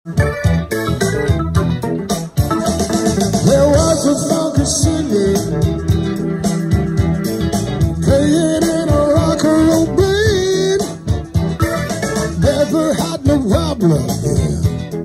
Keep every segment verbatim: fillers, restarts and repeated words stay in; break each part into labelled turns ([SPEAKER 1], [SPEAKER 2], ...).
[SPEAKER 1] There was a funky singing, playing in a rock and roll band. Never had no problem, yeah.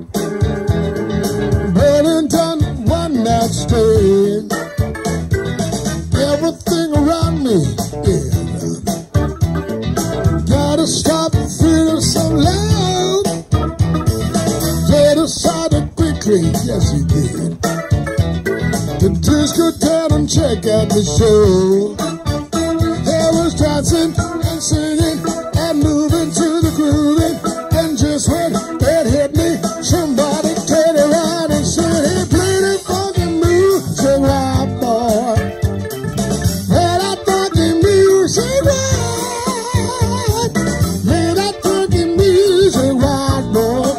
[SPEAKER 1] Burning down one night stand. Everything around me, yeah. Gotta stop feeling so loud. They decided quickly, yes he did, to just go down and check out the show. There was dancing and singing and moving to the grooving, and just when it hit me, somebody turned around and said, "Hey, play that funky music, right, boy. Play that funky music, right. Play that funky music, right, boy.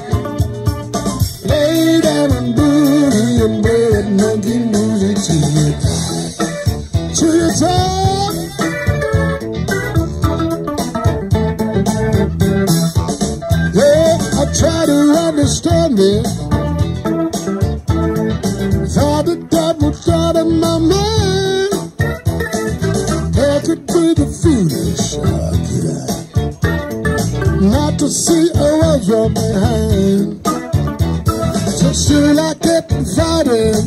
[SPEAKER 1] Lay down and booty and bed, monkey music to your time, to your time." Yeah, I try to understand it. Thought that that was out of my mind. There could be the foolish, how could I not to see I was from behind. So soon I kept fighting,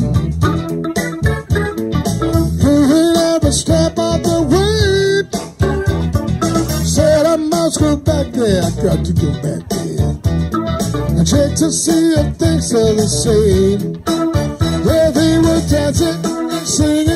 [SPEAKER 1] moving every step of the way. Said I must go back there, I got to go back there. I checked to see if things are the same. Where they were dancing, singing.